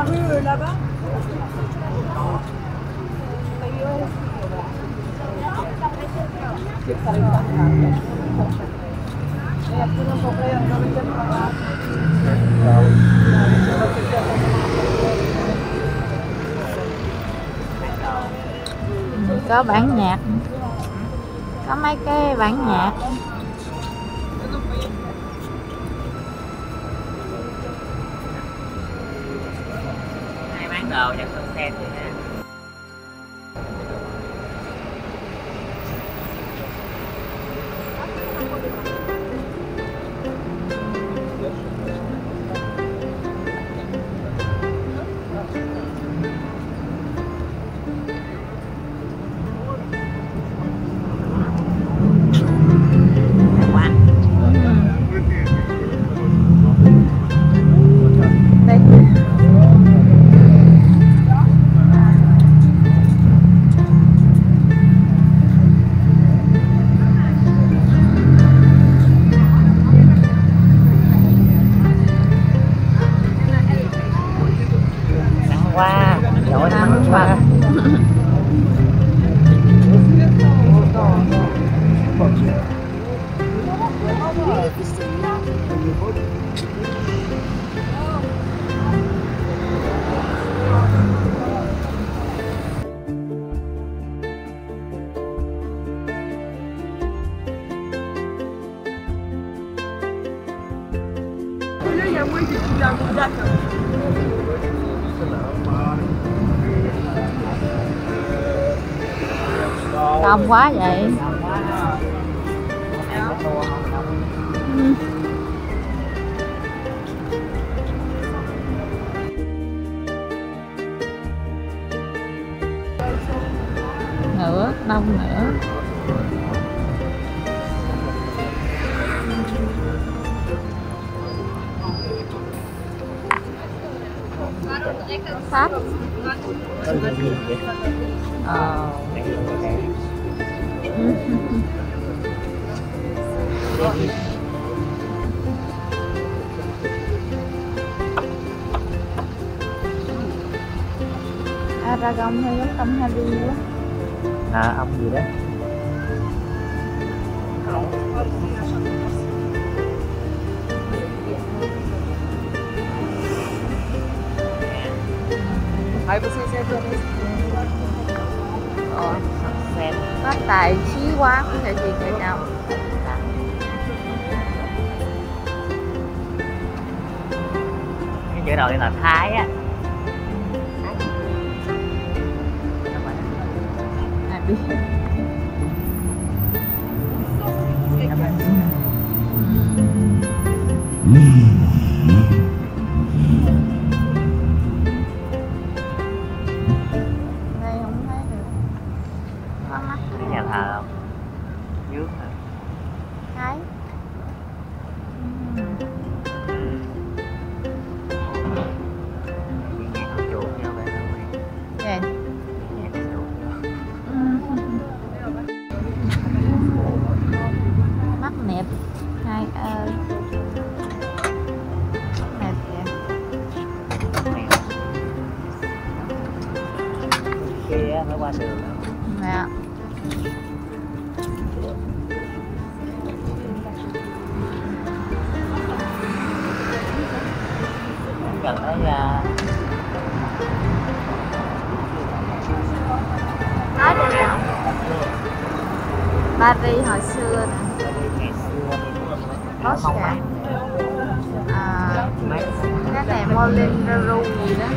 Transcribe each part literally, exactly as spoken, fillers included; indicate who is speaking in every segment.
Speaker 1: la rue euh, là-bas.
Speaker 2: Có bản nhạc, có mấy cái bản nhạc.
Speaker 3: Hay bán đồ chắc không xem gì ha.
Speaker 2: Đông quá vậy. Ừ. Nữa, đông nữa. Pháp. Ờ. Aragon hay giống Tom Hardy quá.
Speaker 3: À, ông gì đó.
Speaker 1: Aí você senta nesse.
Speaker 2: Ồ, xem có tài trí quá có thể gì người nào.
Speaker 3: Cái chữ đầu đây là Thái á.
Speaker 2: À biết. Đây không thấy được. Có mắt.
Speaker 3: Cái nhà thờ không? Dưới hả?
Speaker 2: Thấy. Mắt nẹp hai ơi, nẹp kìa.
Speaker 3: Kia phải qua đường không?
Speaker 2: Dạ.
Speaker 3: Gần tới uh...
Speaker 2: Nói được không? Paris hồi xưa nè. Oscar. À, cái này Moulin Rouge gì đó.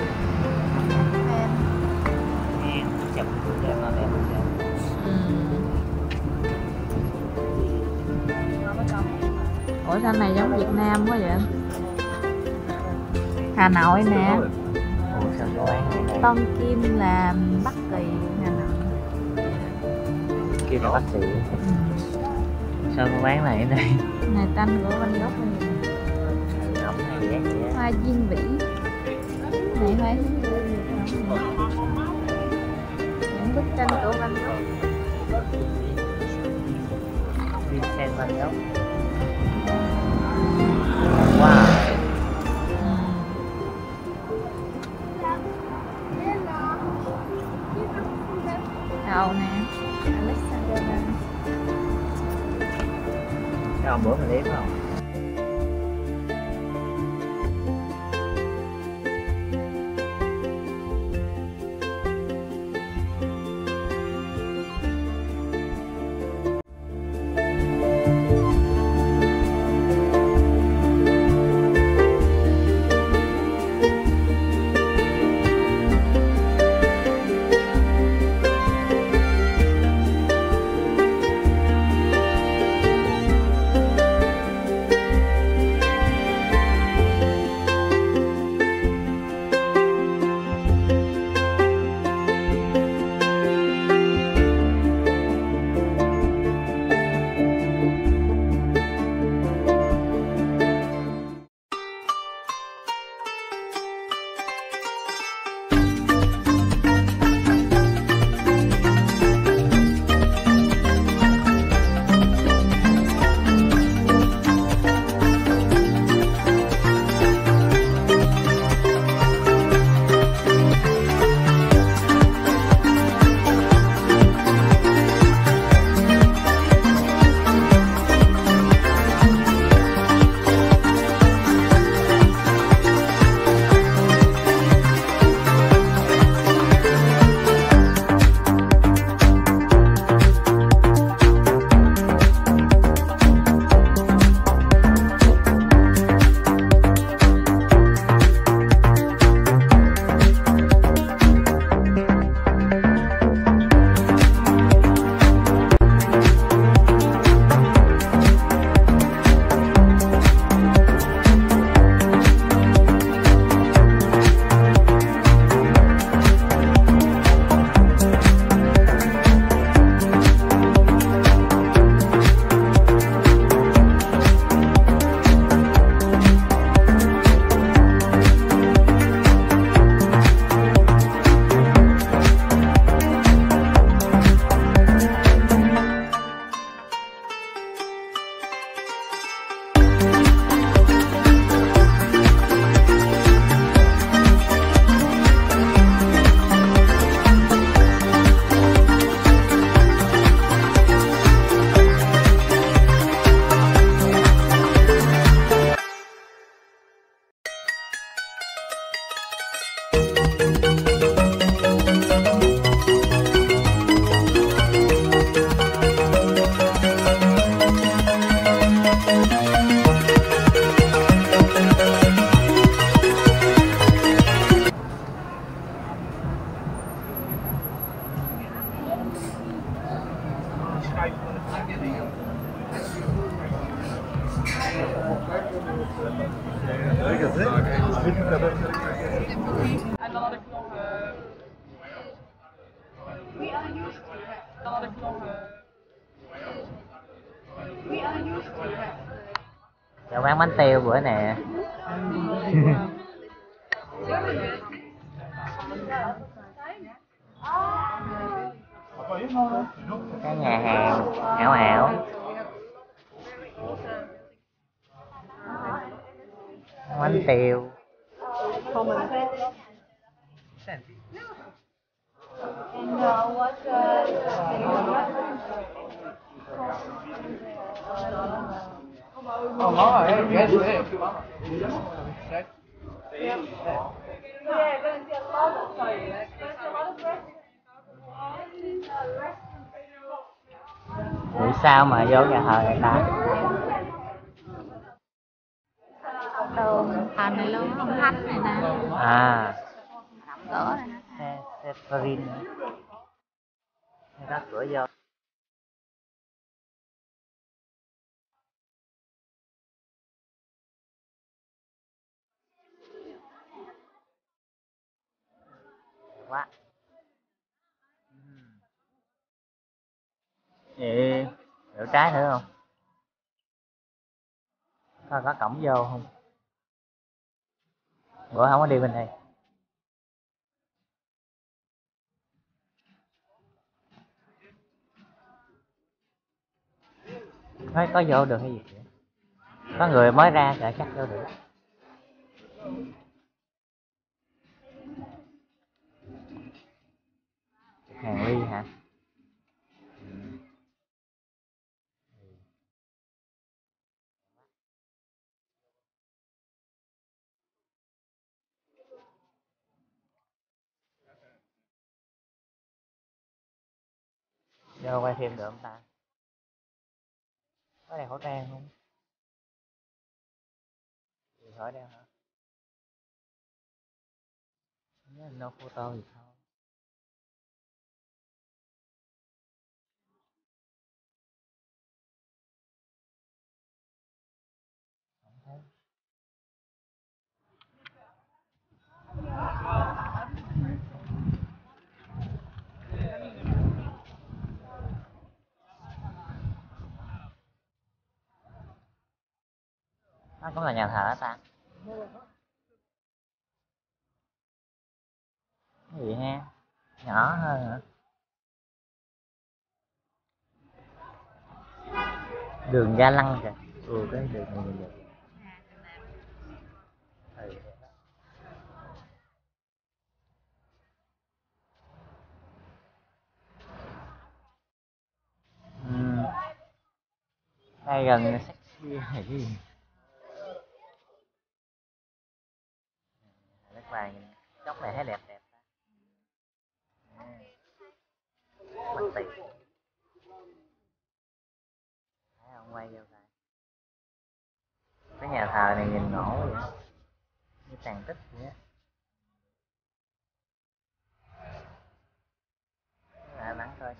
Speaker 3: Chụp đẹp là đẹp.
Speaker 2: Ủa sao này giống Việt Nam quá vậy? Hà Nội nè. Tân Kim là Bắc Kỳ, Hà Nội.
Speaker 3: Kia là Bắc Kỳ.
Speaker 2: Ừ.
Speaker 3: Sao có bán này ở đây?
Speaker 2: Này tranh của Van Gogh này.
Speaker 3: Ngọc hay ghét vậy?
Speaker 2: Hoa diên vĩ. Này hoa diên vĩ. Những bức tranh của Van Gogh.
Speaker 3: Vincent Van Gogh. Wow.
Speaker 2: Ừ.
Speaker 3: hôm bữa mình đi phải không?
Speaker 1: En dan had ik nog... Uh... Dan had ik nog... Uh...
Speaker 3: Chào quán bánh tiêu bữa nè. Cái nhà hàng ảo ảo. Bánh tiêu.
Speaker 1: Oh, mama, hey, yes, hey.
Speaker 3: Buổi sao mà vô nhà thờ người ta?
Speaker 2: Tường thành này luôn, ông thánh này nè.
Speaker 3: À.
Speaker 2: Cửa này nè.
Speaker 3: Xe, xe Parin. Đó cửa vô. Quá. Vậy đậu trái nữa không? Coi có cổng vô không? Bữa không có đi bên đây. Nói có vô được hay gì vậy? Có người mới ra kìa chắc vô được. Hàng ly hả? Giờ quay phim được không ta? Có đeo khẩu trang không? Thì khỏi đeo hả? Nếu no photo thì thôi. Không thấy. Nó cũng là nhà thờ đó ta. Cái gì ha? Nhỏ hơn hả? Đường Ga Lăng kìa. Ừ, cái đường này nhìn được. Ừ. Ừ. Đây gần sexy hay cái gì? Đất vàng nhìn góc này thấy đẹp đẹp ta. Mất tiền. Thấy không, quay vô coi. Cái nhà thờ này nhìn ngộ vậy, như tàn tích vậy á. Lại bắn coi.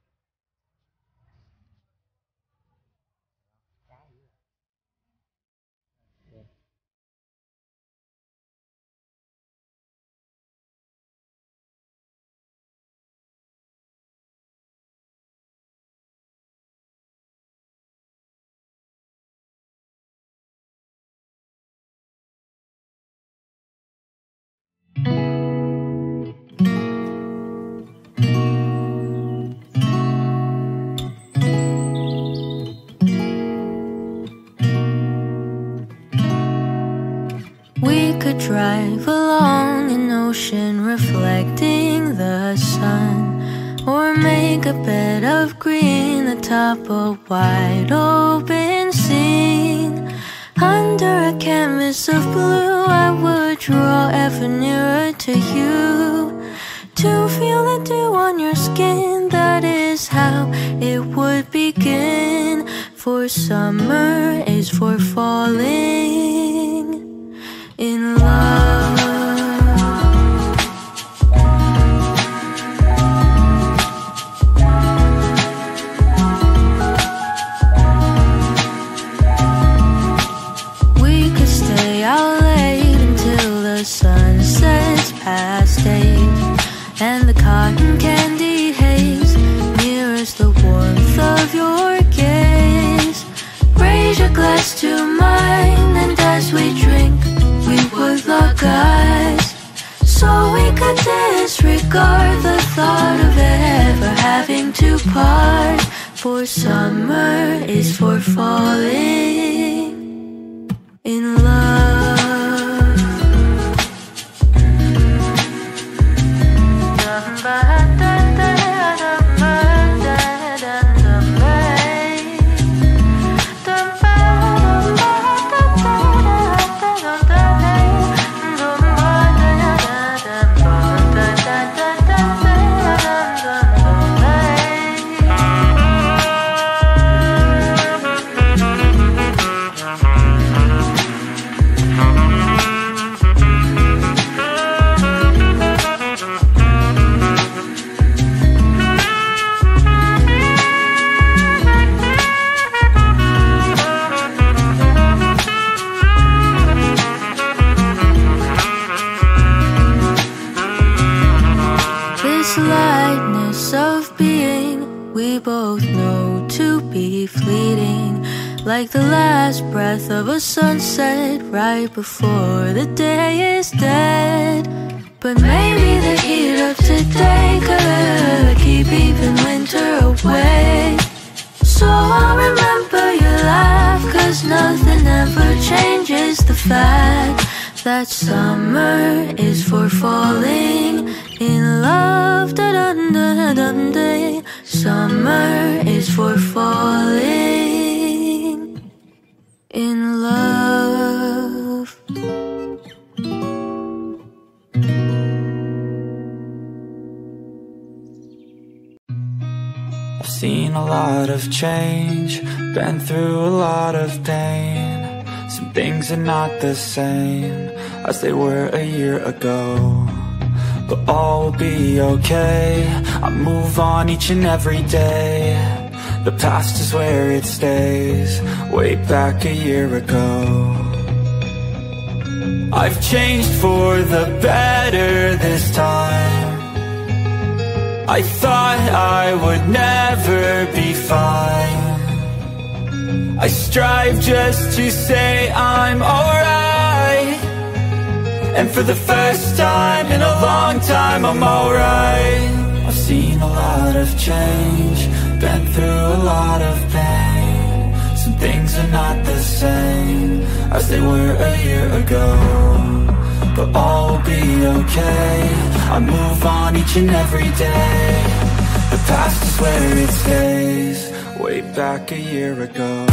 Speaker 4: We could drive along an ocean reflecting the sun, or make a bed of green atop a wide open scene. Under a canvas of blue I would draw ever nearer to you, to feel the dew on your skin. That is how it would begin. For summer is for falling in love. We could stay out late until the sun sets past eight, and the cotton candy haze mirrors the warmth of your gaze. Raise your glass to mine, and as we drink we would lock eyes, so we could disregard the thought of ever having to part. For summer is for falling in love. This lightness of being we both know to be fleeting, like the last breath of a sunset right before the day is dead. But maybe the heat of today could keep even winter away, so I'll remember your laugh, cause nothing ever changes the fact that summer is for falling in love. Da -da -da -da -da. Summer is for falling in love.
Speaker 5: I've seen a lot of change, been through a lot of pain. Some things are not the same as they were a year ago, but all will be okay. I move on each and every day. The past is where it stays, way back a year ago. I've changed for the better this time. I thought I would never be fine. I strive just to say I'm alright, and for the first time in a long time I'm alright. I've seen a lot of change, been through a lot of pain. Some things are not the same as they were a year ago, but all will be okay. I move on each and every day. The past is where it stays, way back a year ago.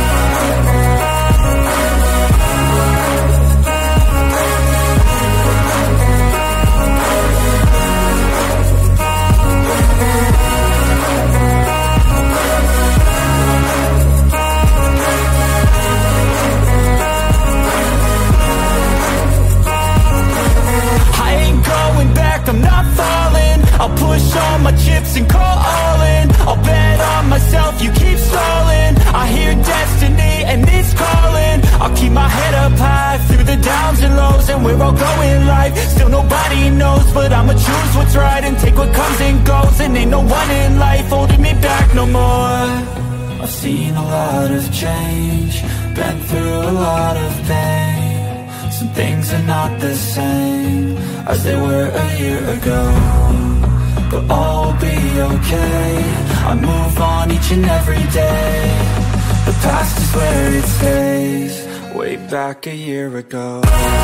Speaker 5: I'm not falling, I'll push all my chips and call all in. I'll bet on myself, you keep stalling. I hear destiny and it's calling. I'll keep my head up high through the downs and lows, and we're all going life. Still nobody knows, but I'ma choose what's right and take what comes and goes. And ain't no one in life holding me back no more. I've seen a lot of change, been through a lot of pain. Some things are not the same as they were a year ago, but all will be okay. I move on each and every day. The past is where it stays, way back a year ago.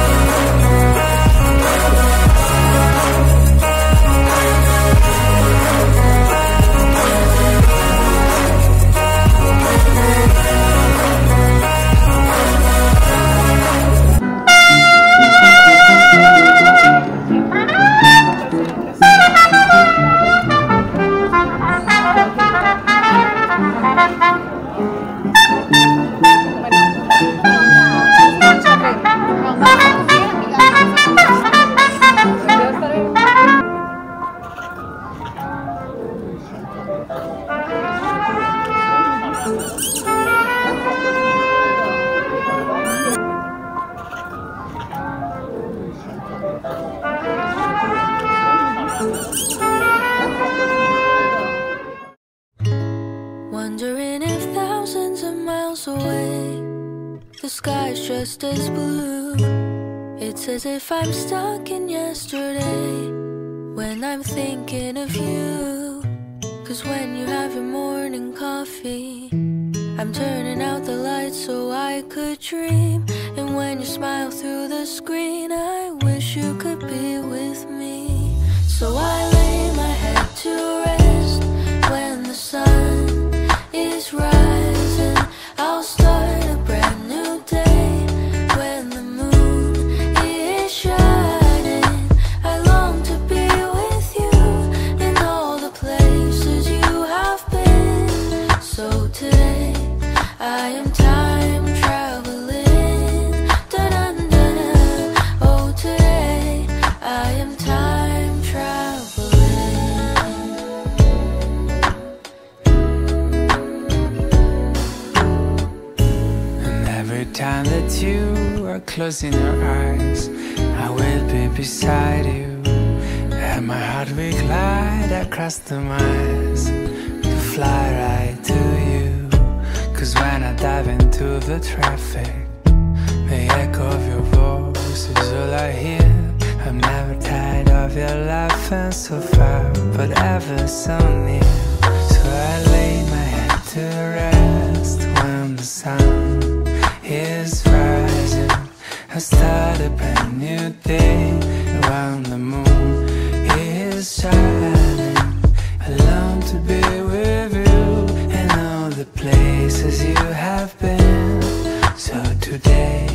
Speaker 4: Wondering if thousands of miles away the sky's just as blue. It's as if I'm stuck in yesterday when I'm thinking of you. Cause when you have your morning coffee, I'm turning out the lights so I could dream. And when you smile through the screen, I wish you could be with me. So I lay my head to rest when the sun is rising. I'll start a brand new day when the moon is shining. I long to be with you in all the places you have been. So today I am time traveling. Da-dun-dun. Oh, today I am time traveling.
Speaker 5: And every time that you are closing your eyes, I will be beside you, and my heart will glide across the miles to fly right to you. Cause when I dive into the traffic, the echo of your voice is all I hear. I'm never tired of your laughing so far, but ever so near. So I lay my head to rest when the sun is rising. I start a brand new day when the moon is shining. I long to be with you in all the places you have been. So today